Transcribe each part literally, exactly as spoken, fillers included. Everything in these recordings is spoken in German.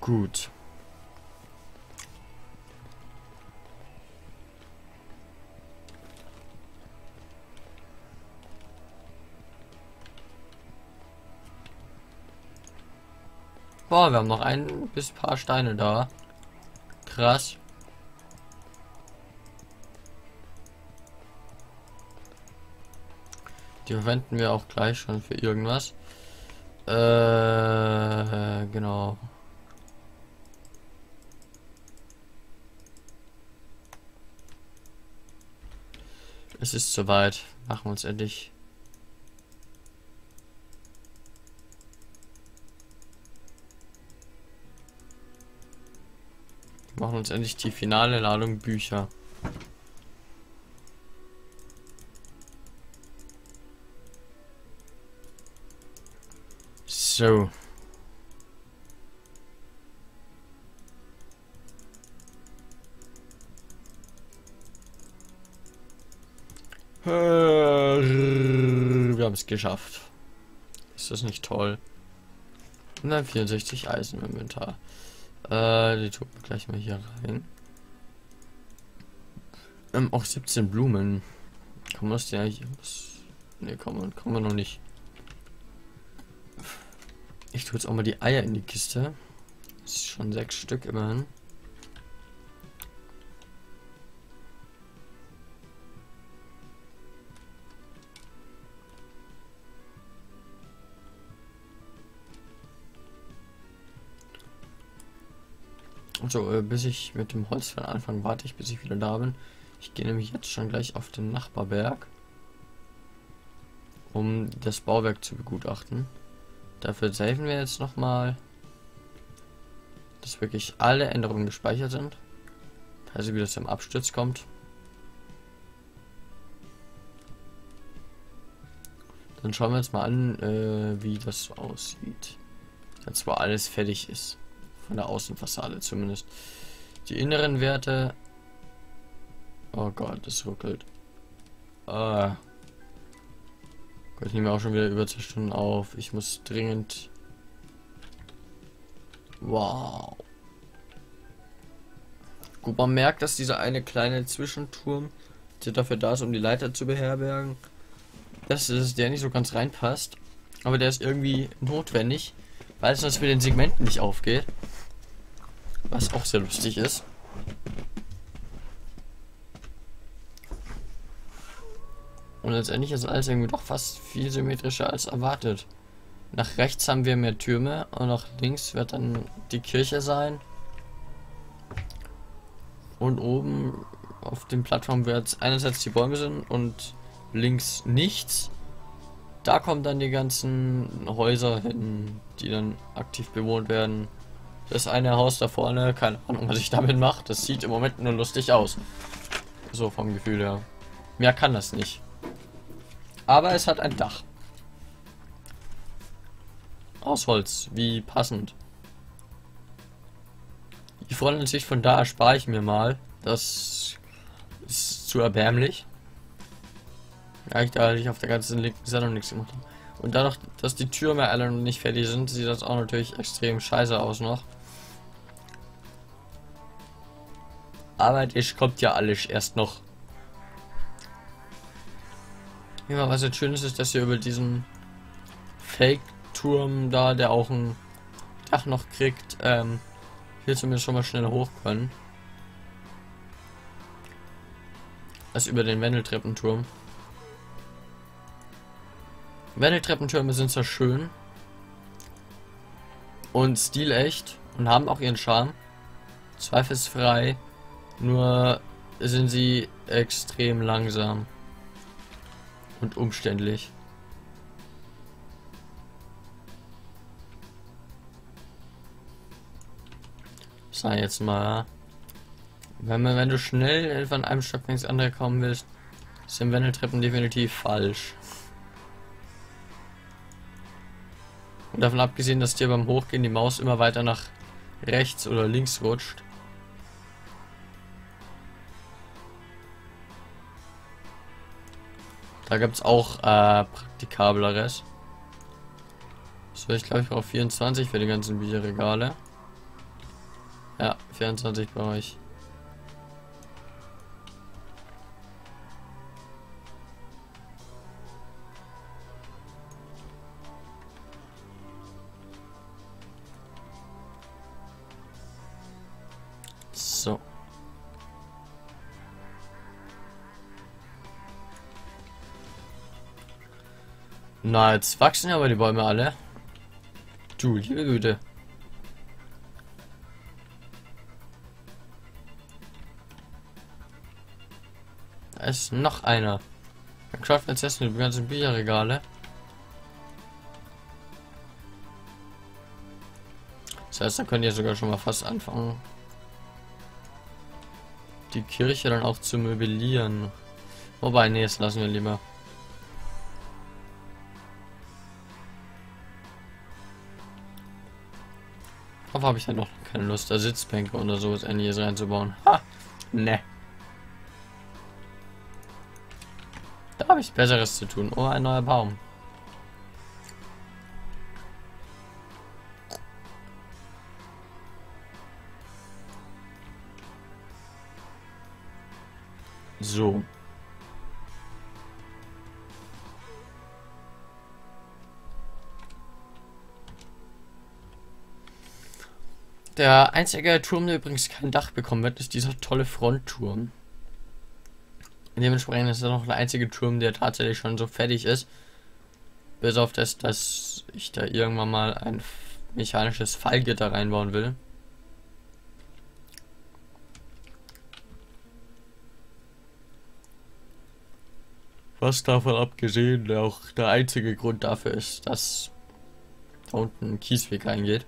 Gut. Boah, wir haben noch ein bis paar Steine da. Krass. Die verwenden wir auch gleich schon für irgendwas. Äh, genau. Es ist soweit. Machen wir uns endlich. Machen uns endlich die finale Ladung Bücher. So. Wir haben es geschafft. Ist das nicht toll? hundertvierundsechzig Eisen im Inventar. Äh, die tun wir gleich mal hier rein. Ähm, auch siebzehn Blumen. Kann man das ja hier? Ne, kann man, kann man noch nicht. Ich tue jetzt auch mal die Eier in die Kiste. Das ist schon sechs Stück immerhin. So, äh, bis ich mit dem Holzfällen anfange, warte ich, bis ich wieder da bin. Ich gehe nämlich jetzt schon gleich auf den Nachbarberg, um das Bauwerk zu begutachten. Dafür saven wir jetzt nochmal, dass wirklich alle Änderungen gespeichert sind. Also wie das im Absturz kommt. Dann schauen wir uns mal an, äh, wie das so aussieht. Wenn zwar alles fertig ist. Von der Außenfassade zumindest. Die inneren Werte. Oh Gott, das ruckelt. Ah. Gott, ich nehme auch schon wieder über zwei Stunden auf. Ich muss dringend. Wow. Gut, man merkt, dass dieser eine kleine Zwischenturm, der dafür da ist, um die Leiter zu beherbergen, dass es der nicht so ganz reinpasst. Aber der ist irgendwie notwendig, weil es sonst mit den Segmenten nicht aufgeht. Was auch sehr lustig ist. Und letztendlich ist alles irgendwie doch fast viel symmetrischer als erwartet. Nach rechts haben wir mehr Türme und nach links wird dann die Kirche sein. Und oben auf den Plattformen wird einerseits die Bäume sind und links nichts. Da kommen dann die ganzen Häuser hin, die dann aktiv bewohnt werden. Das eine Haus da vorne, keine Ahnung, was ich damit mache. Das sieht im Moment nur lustig aus. So vom Gefühl her. Mehr kann das nicht. Aber es hat ein Dach. Aus Holz, wie passend. Die Frontansicht von da erspare ich mir mal. Das ist zu erbärmlich. Ja, ich da ich auf der ganzen linken Seite noch nichts gemacht habe. Und dadurch, dass die Türme alle noch nicht fertig sind, sieht das auch natürlich extrem scheiße aus noch. Aber das kommt ja alles erst noch. Ja, was jetzt schön ist, ist, dass ihr über diesen Fake-Turm da, der auch ein Dach noch kriegt, ähm, hier zumindest schon mal schnell hoch können. Als über den Wendeltreppenturm. Wendeltreppentürme sind zwar schön und stilecht und haben auch ihren Charme, zweifelsfrei, nur sind sie extrem langsam und umständlich. Sag jetzt mal, wenn man, wenn du schnell von einem Stock ins andere kommen willst, sind Wendeltreppen definitiv falsch. Und davon abgesehen, dass dir beim Hochgehen die Maus immer weiter nach rechts oder links rutscht. Da gibt es auch äh, praktikableres. So, ich glaube, ich brauche vierundzwanzig für die ganzen Bücherregale. Ja, vierundzwanzig bei euch. So. Na, jetzt wachsen ja aber die Bäume alle. Du, liebe Güte. Da ist noch einer. Minecraft Prinzessin, die ganzen Bücherregale. Das heißt, da könnt ihr sogar schon mal fast anfangen, die Kirche dann auch zu möblieren. Wobei, nee, das lassen wir lieber. Darauf habe ich dann noch keine Lust, da Sitzbänke oder sowas ähnliches reinzubauen. Ha! Ne. Da habe ich Besseres zu tun. Oh, ein neuer Baum. So. Der einzige Turm, der übrigens kein Dach bekommen wird, ist dieser tolle Frontturm. Dementsprechend ist er noch der einzige Turm, der tatsächlich schon so fertig ist. Bis auf das, dass ich da irgendwann mal ein mechanisches Fallgitter reinbauen will. Was davon abgesehen auch der einzige Grund dafür ist, dass da unten ein Kiesweg reingeht.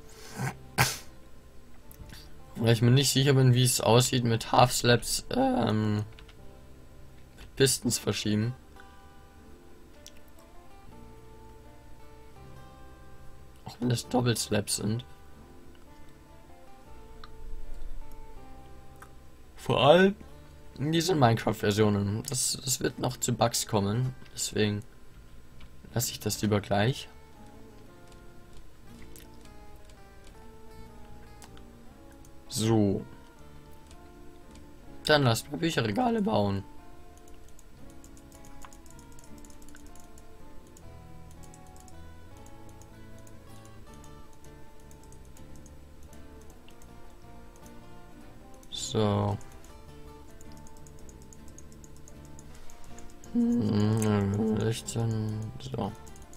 Weil ich mir nicht sicher bin, wie es aussieht mit Half-Slabs, ähm, mit Pistons verschieben. Auch wenn das Doppelslaps sind. Vor allem in diesen Minecraft-Versionen. Das, das wird noch zu Bugs kommen. Deswegen lasse ich das lieber gleich. So. Dann lasst mal Bücherregale bauen. So. Hm, sechzehn. So.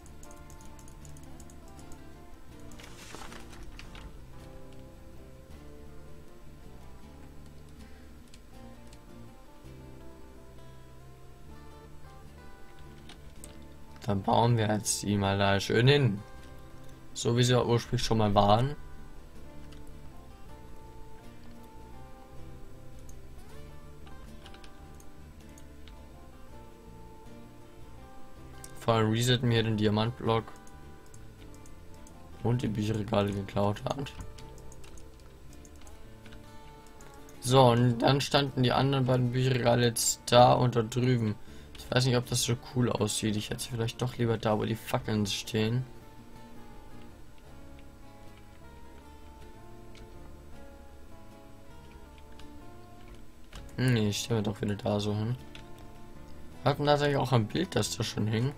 Dann bauen wir jetzt die mal da schön hin. So wie sie ja ursprünglich schon mal waren. Vor allem resetten wir den Diamantblock. Und die Bücherregale geklaut hat. So, und dann standen die anderen beiden Bücherregale jetzt da und da drüben. Ich weiß nicht, ob das so cool aussieht. Ich hätte vielleicht doch lieber da, wo die Fackeln stehen. Nee, ich stelle mir doch wieder da so hin. Wir hatten tatsächlich auch ein Bild, das da schon hing.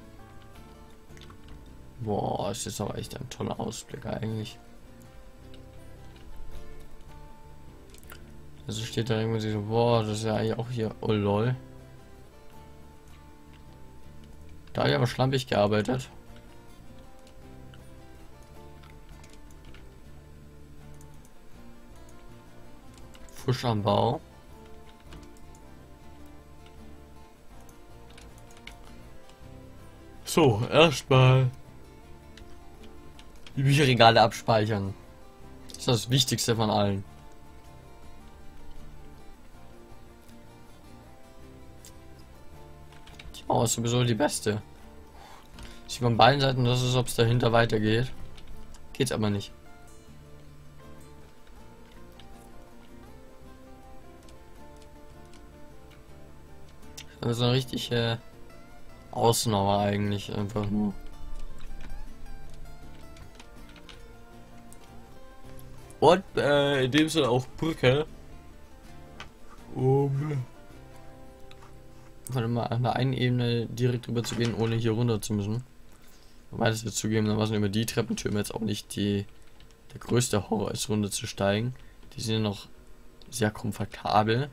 Boah, es ist aber echt ein toller Ausblick eigentlich. Also steht da irgendwie so, boah, das ist ja eigentlich auch hier, oh lol. Da habe ich aber schlampig gearbeitet. Fusch am Bau. So, erstmal die Bücherregale abspeichern. Das ist das Wichtigste von allen. Die Mauer ist sowieso die beste. Sieht von beiden Seiten, das ist, ob es dahinter weitergeht. Geht's aber nicht. Das ist eine richtige Außenmauer eigentlich einfach nur. Und äh, in dem Sinne auch Brücke. Um von mal an der einen Ebene direkt rüber zu gehen, ohne hier runter zu müssen. Wobei das jetzt zugegebenermaßen über die Treppentürme jetzt auch nicht die der größte Horror ist, runter zu steigen. Die sind ja noch sehr komfortabel.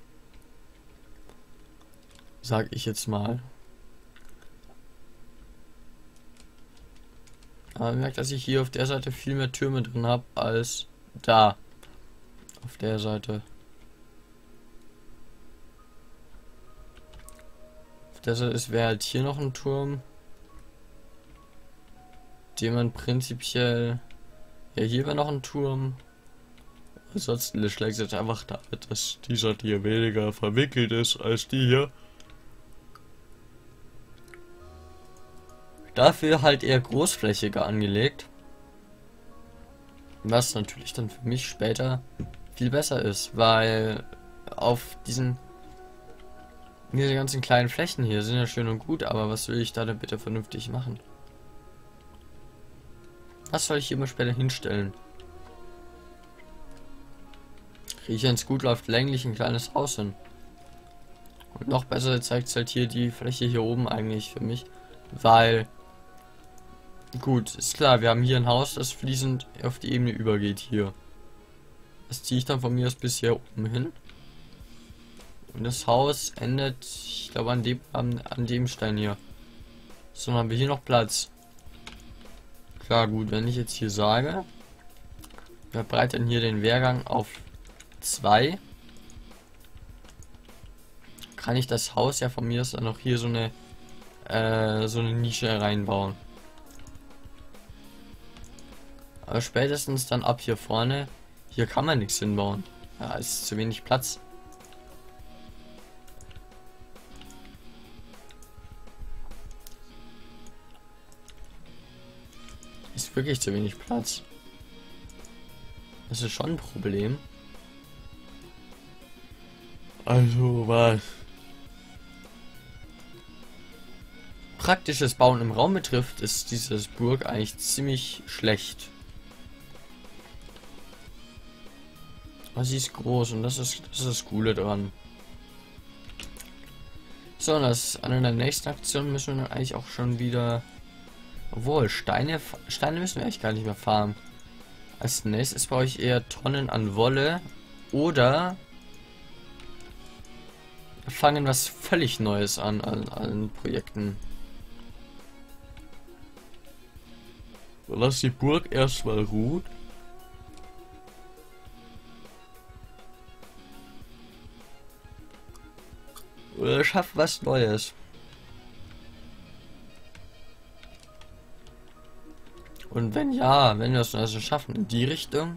Sag ich jetzt mal. Aber man merkt, dass ich hier auf der Seite viel mehr Türme drin habe als da. Auf der Seite. Auf der Seite wäre halt hier noch ein Turm, den man prinzipiell. Ja, hier wäre noch ein Turm. Ansonsten schlägt es einfach damit, dass die Seite hier weniger verwickelt ist als die hier. Dafür halt eher großflächiger angelegt. Was natürlich dann für mich später viel besser ist, weil auf diesen diese ganzen kleinen Flächen hier sind ja schön und gut, aber was will ich da denn bitte vernünftig machen? Was soll ich hier mal später hinstellen? Kriege ich, wenn es gut läuft, länglich ein kleines Haus hin. Und noch besser zeigt es halt hier die Fläche hier oben eigentlich für mich, weil gut, ist klar, wir haben hier ein Haus, das fließend auf die Ebene übergeht hier. Das ziehe ich dann von mir aus bis hier oben hin. Und das Haus endet, ich glaube, an dem, an, an dem Stein hier. So, dann haben wir hier noch Platz. Klar, gut, wenn ich jetzt hier sage, wir breitern hier den Wehrgang auf zwei, kann ich das Haus ja von mir aus dann noch hier so eine, äh, so eine Nische reinbauen. Aber spätestens dann ab hier vorne, hier kann man nichts hinbauen. Ja, es ist zu wenig Platz. Ist wirklich zu wenig Platz. Das ist schon ein Problem. Also was praktisches Bauen im Raum betrifft, ist dieses Burg eigentlich ziemlich schlecht. Aber sie ist groß und das ist das ist das Coole dran. So, und das an der nächsten Aktion müssen wir dann eigentlich auch schon wieder. Obwohl, Steine, Steine müssen wir eigentlich gar nicht mehr farmen. Als nächstes brauche ich eher Tonnen an Wolle oder fangen was völlig Neues an, an, an Projekten. Lass die Burg erstmal ruhen. Oder schaff was Neues. Und wenn ja, wenn wir es also schaffen, in die Richtung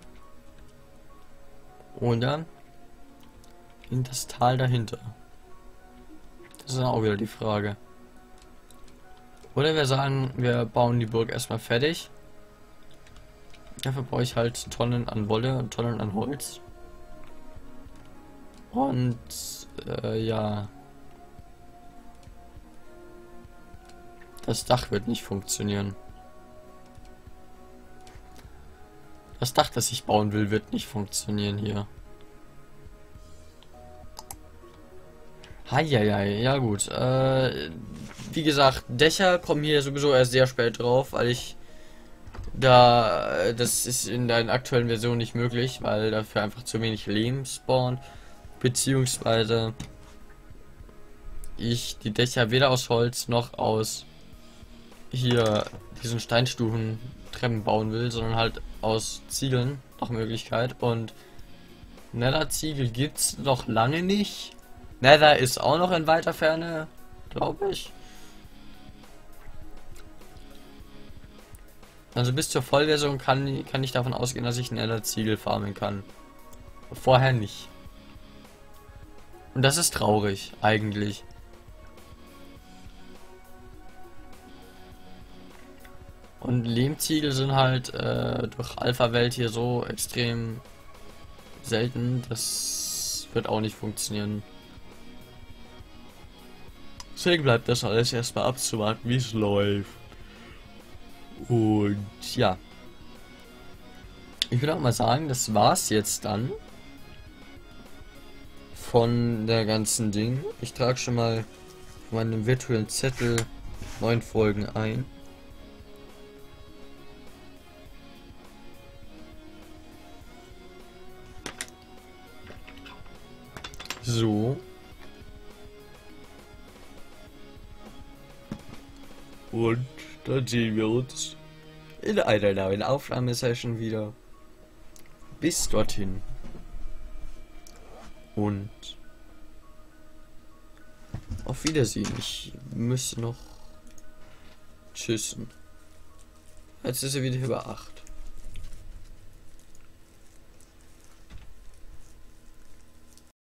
oder in das Tal dahinter. Das ist auch wieder die Frage. Oder wir sagen, wir bauen die Burg erstmal fertig. Dafür brauche ich halt Tonnen an Wolle und Tonnen an Holz. Und äh, ja. Das Dach wird nicht funktionieren. Das Dach, das ich bauen will, wird nicht funktionieren hier. Heieiei, ja gut. Äh, wie gesagt, Dächer kommen hier sowieso erst sehr spät drauf, weil ich da, das ist in der aktuellen Version nicht möglich, weil dafür einfach zu wenig Lehm spawnt, beziehungsweise ich die Dächer weder aus Holz noch aus hier diesen Steinstufen Treppen bauen will, sondern halt aus Ziegeln nach Möglichkeit. Und Nether-Ziegel gibt's noch lange nicht. Nether ist auch noch in weiter Ferne, glaube ich. Also bis zur Vollversion kann, kann ich davon ausgehen, dass ich Nether-Ziegel farmen kann. Vorher nicht. Und das ist traurig, eigentlich. Und Lehmziegel sind halt äh, durch Alpha-Welt hier so extrem selten, das wird auch nicht funktionieren. Deswegen bleibt das alles erstmal abzuwarten, wie es läuft. Und ja. ich würde auch mal sagen, das war's jetzt dann von der ganzen Ding. Ich trage schon mal meinen virtuellen Zettel neun Folgen ein. So. Und dann sehen wir uns in einer neuen Aufnahmesession wieder. Bis dorthin. Und auf Wiedersehen. Ich müsste noch tschüssen. Jetzt ist er wieder über acht.